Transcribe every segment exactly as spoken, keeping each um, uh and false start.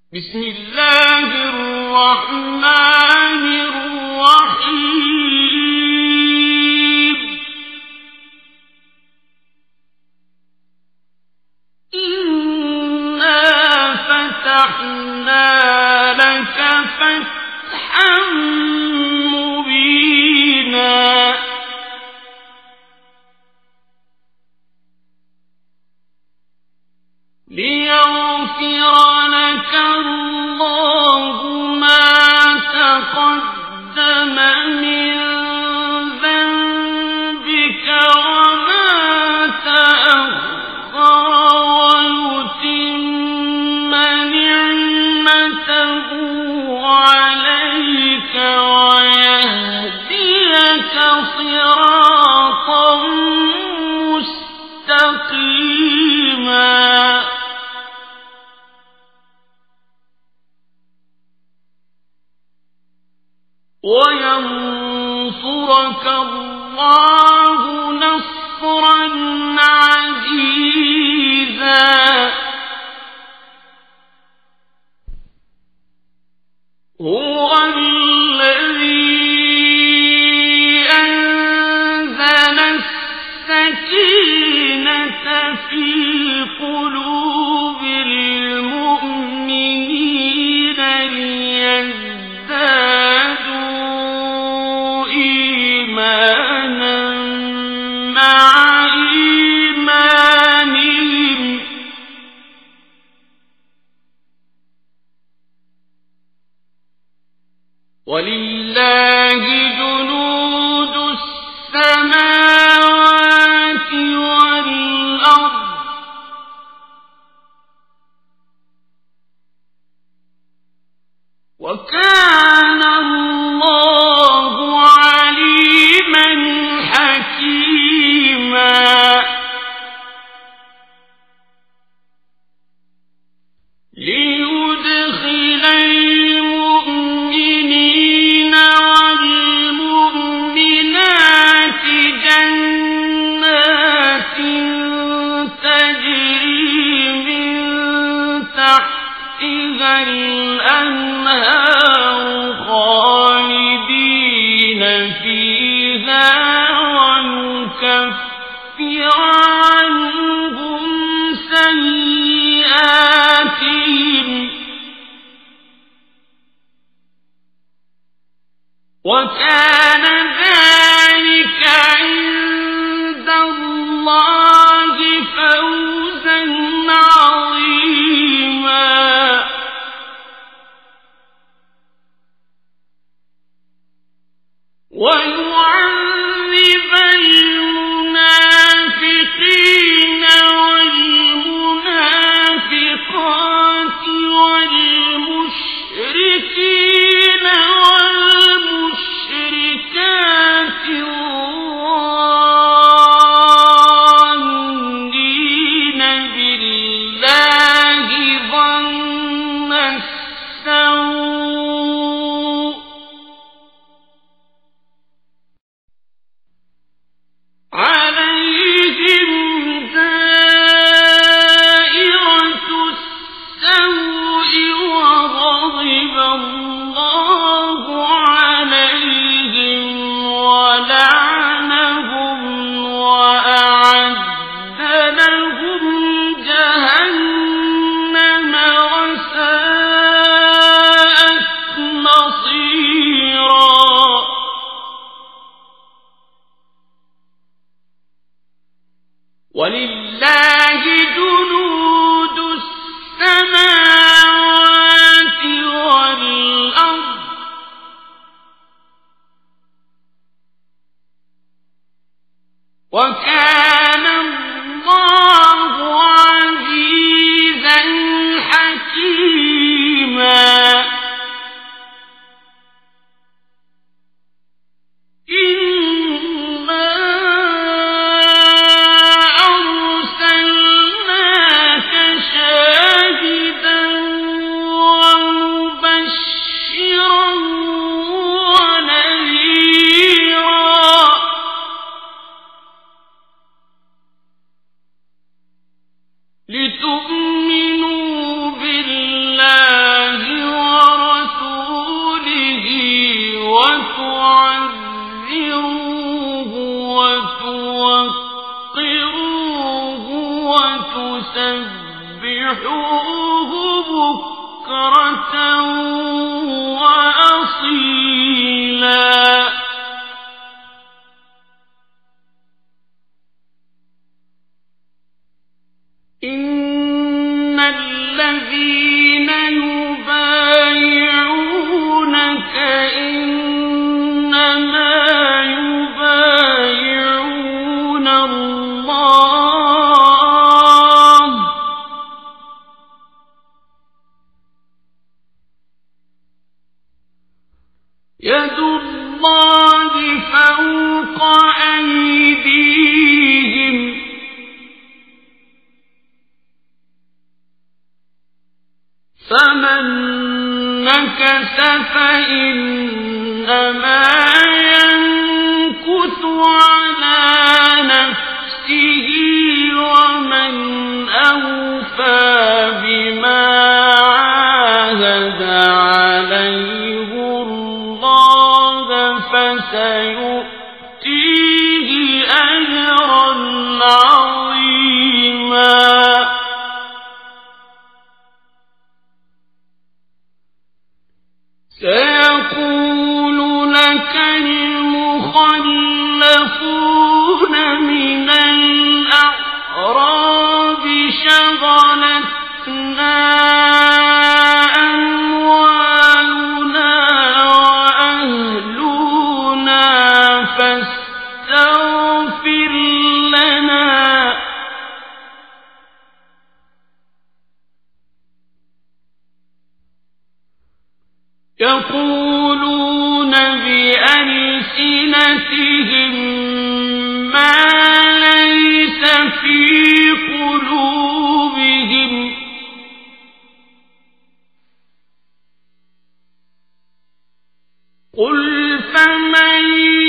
بسم الله الرحمن الرحيم إنا فتحنا لك فتحا مبينا ليغفر لك الله ما تقدم من ذنبك وما تأخر ويتم نعمته عليك ويهديك صراطا مستقيما وينصرك الله نصرا عزيزا هو الذي أنزل السكينة في قلوب المؤمنين ليزدادوا إيمانا مع إيمانهم ولله جنود السماوات والأرض وكان الله عليما حكيما ليدخل المؤمنين والمؤمنات جنات تجري من تحتها الأنهار خالدين فيها ويكفر عنهم سيئاتهم وكان ذلك عند الله فوزا عظيما ويعذب المنافقين والمنافقات والمشركين والمشركات الظانين بالله ظن السوء عليهم دائرة السوء وغضب الله عليهم ولعنهم وأعد لهم جهنم وساءت مصيرا ولله جنود السماوات والأرض وكان الله عزيزا حكيما فسبحوه بكرة وأصيلا إن الذين يبايعونك إنما يبايعون الله يد الله فوق أيديهم فمن نكث فإنما ينكث على نفسه ومن أوفى بما عاهد عليه الله فسيؤتيه أجرا عظيما سيقول لك المخلفون من الأعراب شغلتنا أموالنا وأهلنا فاستغفر لنا يقولون بألسنتهم ما ليس في قلوبهم قل فمن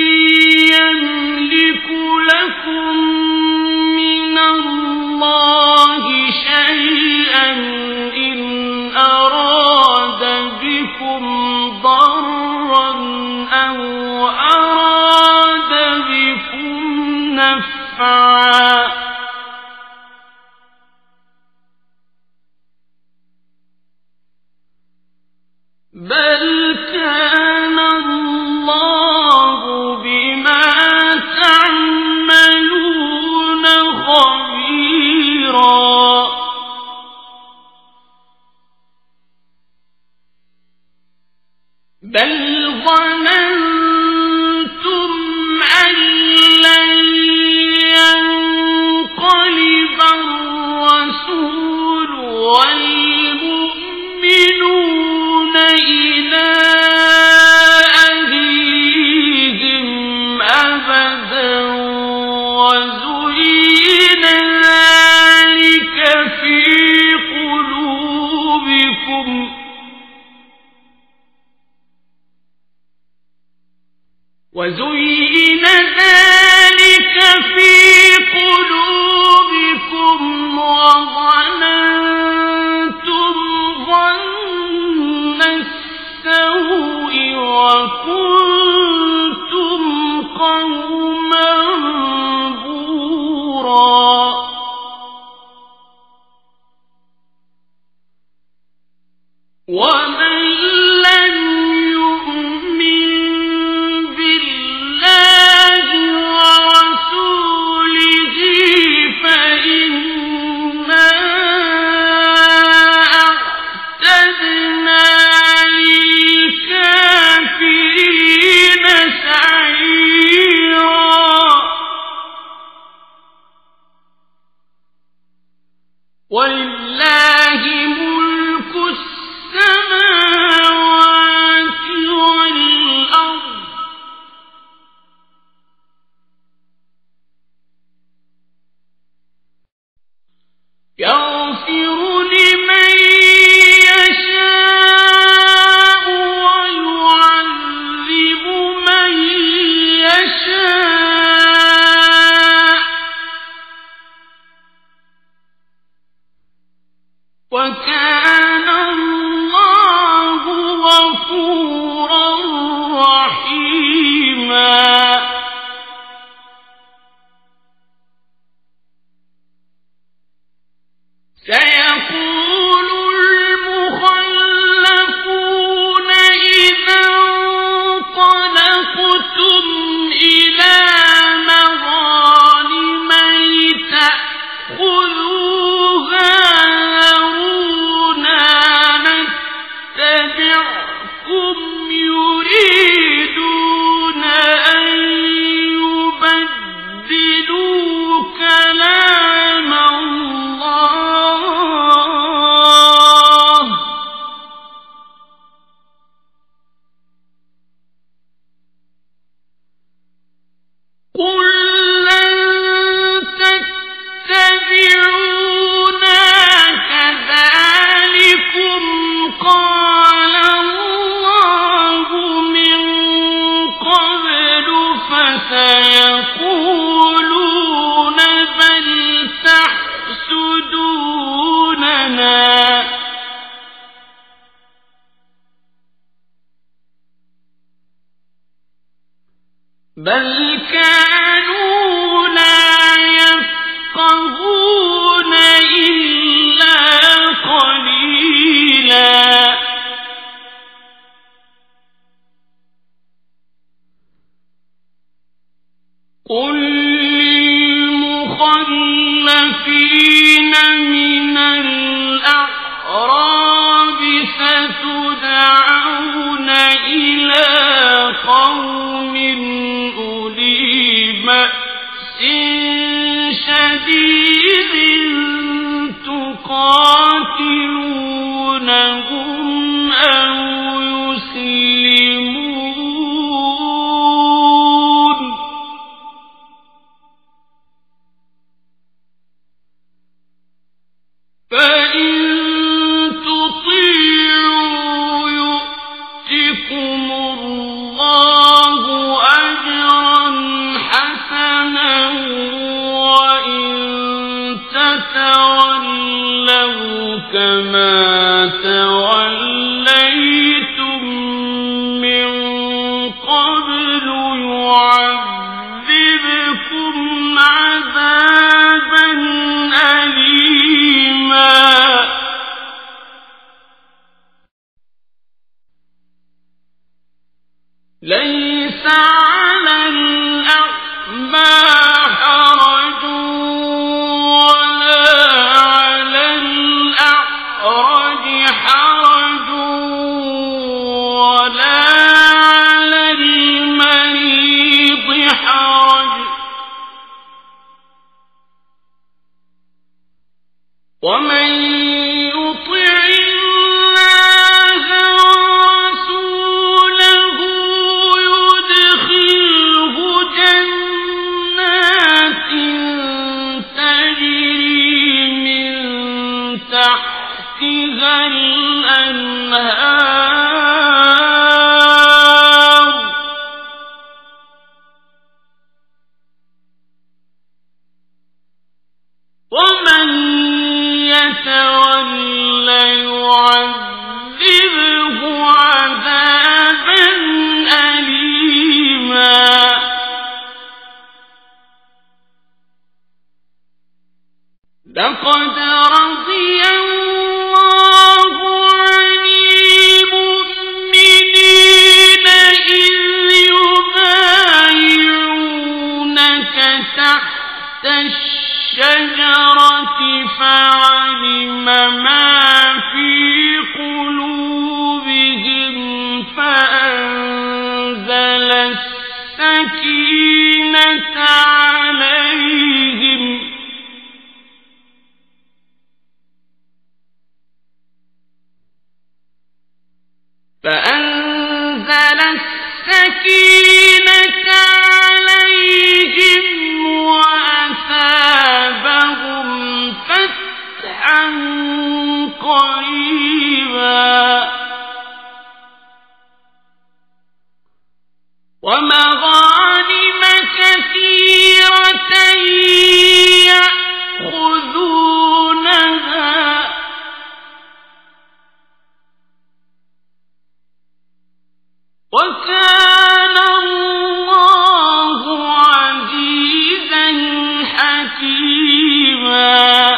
يملك لكم من الله شيئا إن أراد بكم ضرا أو أراد بكم نفعا بل كان الله بما تعملون خبيرا بل ظننتم أن لن ينقلب الرسول والمؤمنون إلى أهليهم أبدا وزين ذلك في قلوبكم وزين ذلك في قلوبكم وظننتم ظن السوء وكنتم قوما بورا ومن لم يؤمن بالله ورسوله فإنا أعتدنا للكافرين سعيرا ولله ملك السماوات بل كانوا لا يفقهون إلا قليلا قل للمخلفين من الأعراب ستدعون إلى قوم أولي بأس شديد تقاتلونهم أو يسلمون فإن تطيعوا يؤتكم الله أجرا حسنا وإن تتولوا كما توليتم من قبل يعذبكم عذابا أليما ليس على الأعمى حرج ولا على الأعرج حرج ولا على المريض حرج ومن يطع الله ورسوله يدخله جنات تجري من تحتها الأنهار ومن يتولى يعذبه عذابا أليما لقد رضي الله عن المؤمنين إذ يبايعونك تحت الشجرة فعلم ما في قلوبهم فأنزل السكينة عليهم فأنزل السكينة عليهم وأثابهم فتحا قريبا ومغانم كثيرة يأخذونها وكان الله عزيزا حكيما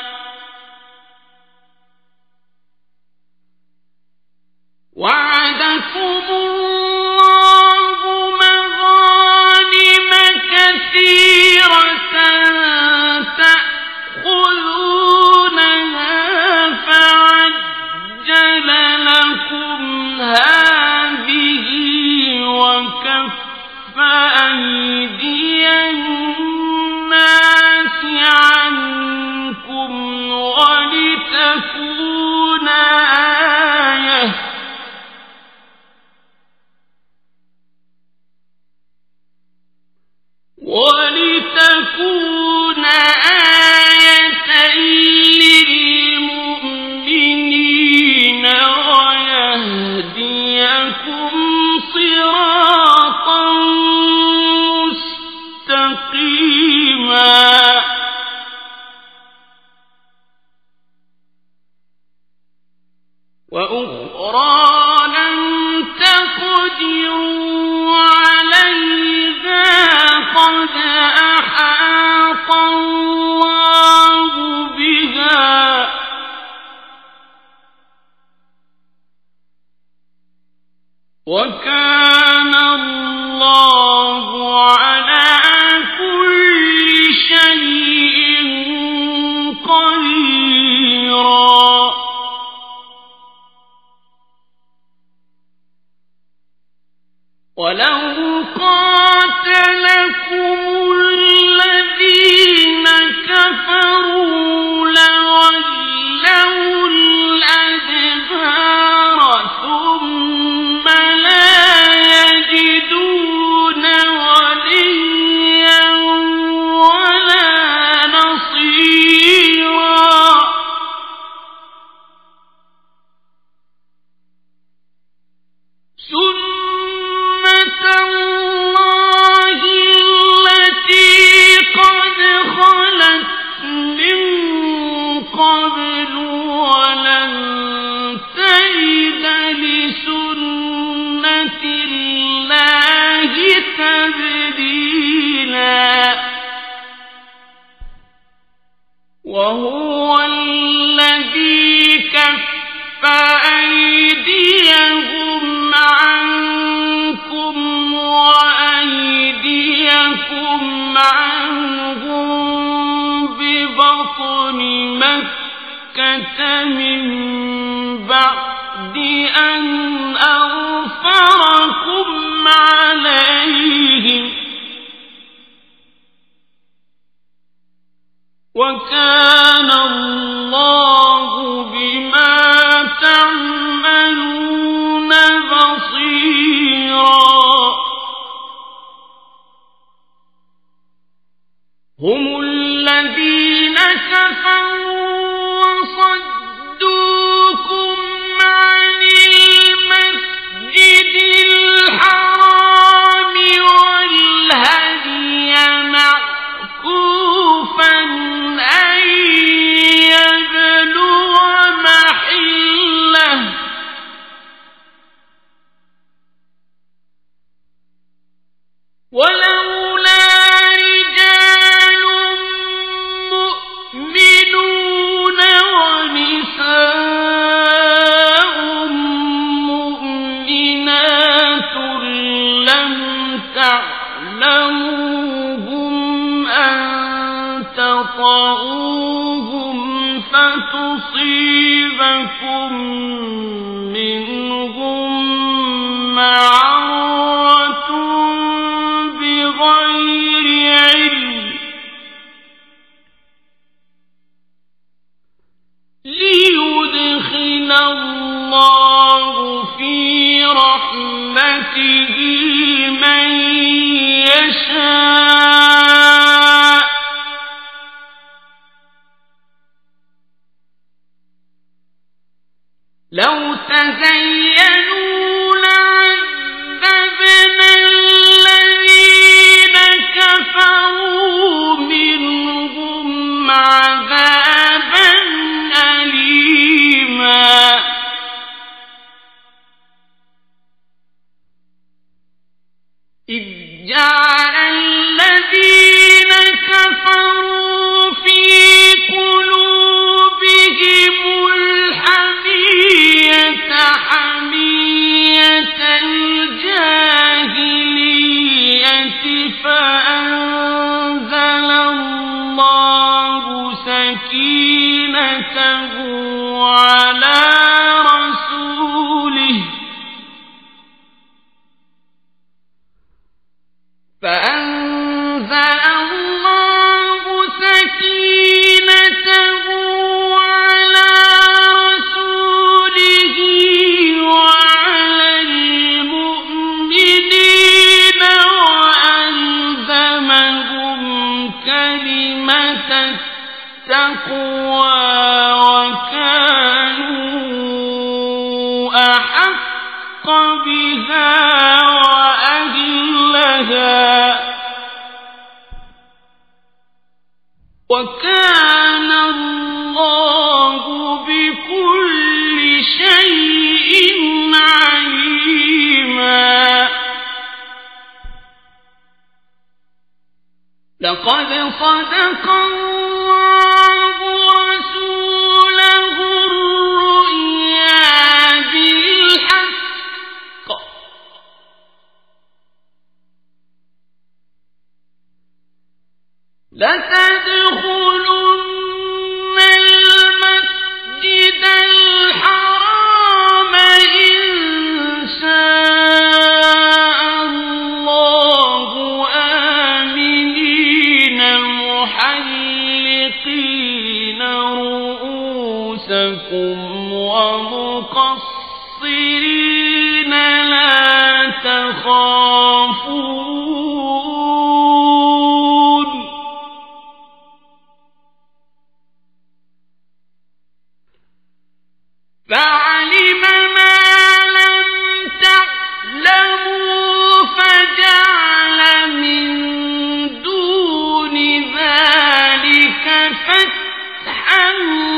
وعدكم الله مغانم كثيرة تأخذونها فعجل لكم هذه وكف أيدي الناس عنكم ولتكون آية ولتكون آية للمؤمنين ويهديكم صراطا مستقيما وأخرى لم تقدروا عليها قد أحاط الله بها وكان الله على كل شيء قديرا. ولو قاتلكم الذين كفروا لولوا الأدبار ثم لا يجدون وليا ولا نصيرا. سنة الله التي قد خلت من قبل ولن تجد لسنة الله تبديلا. وهو الذي كف أيديهم عنكم وأيديكم عنهم ببطن مكة من بعد أن أظفركم عليهم وكان الله بما تعملون بصيرا. هم الذين كفروا وصدوكم عن المسجد الحرام والهدي معكوفا أن يبلغ محله ولولا رجال مؤمنون ونساء مؤمنات لم تعلموهم أن تطؤوهم فتصيبكم منهم معرة بغير علم ليدخل الله في رحمته من يشاء لو تزينوا لعذبنا الذين كفروا منهم عذابا أليما. إذ جعل الذين كفروا في قلوبهم الحمية حمية الجاهلية فأنزل الله سكينته على رسوله فأنزل الله سكينته على رسوله وعلى المؤمنين وألزمهم كلمة التقوى وكانوا أحق بها وأهلها وكان الله بكل شيء عليما. لقد صدق الله رسوله الرؤيا بالحق لتدخلن المسجد الحرام إن شاء الله آمنين محلقين رؤوسكم ومقصرين لا تخافون فعلم ما لم تعلموا فجعل من دون ذلك فتحا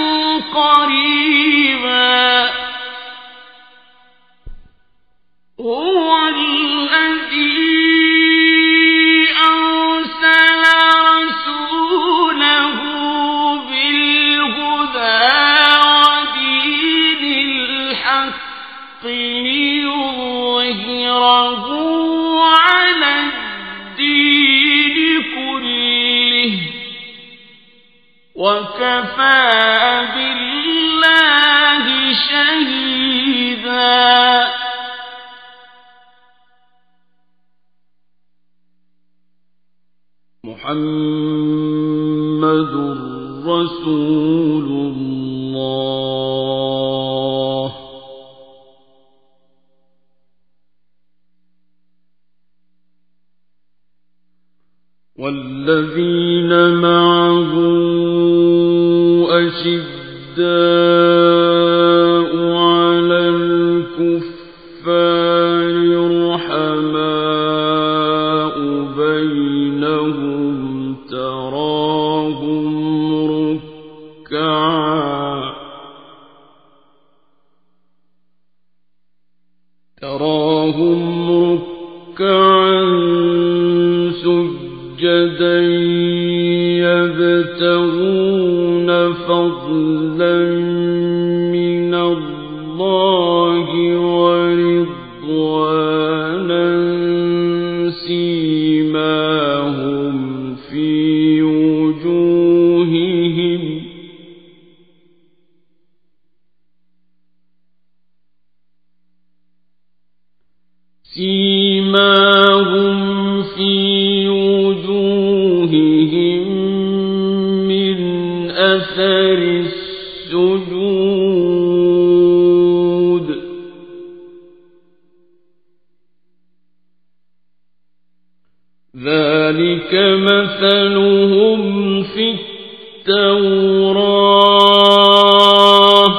قريبا هو الذي أرسل رسوله بالهدى ودين الحق ليظهره على الدين كله وكفى بالله شهيدا محمد رسول الله والذين معه أشداء على الكفار رحماء بينهم تراهم ركعا تراهم ركعا سجدا يبتغون فضلا من الله ورضوانا سيماهم في وجوههم سيماهم في وجوههم من أثر السجود ذلك مثلهم في التوراة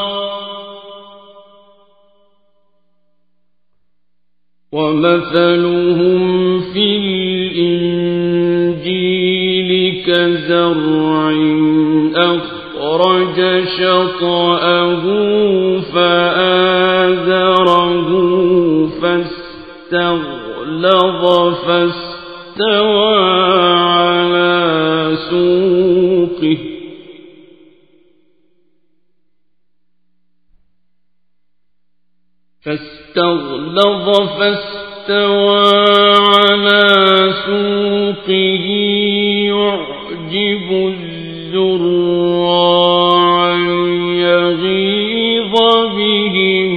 ومثلهم في الإنجيل كزرع أخرج شطأه فآزره فاستغلظ فاستوى على سوقه فاستغلظ فاستوى على سوقه يعجب الزراع يغيظ بهم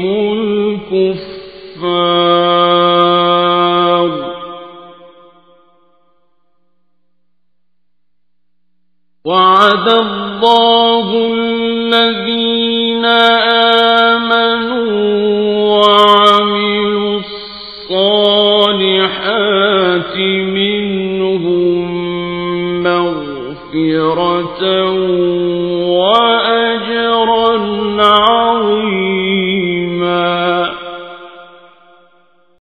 الكفار وعد الله الذين آمنوا وعملوا الصالحات منهم مغفرة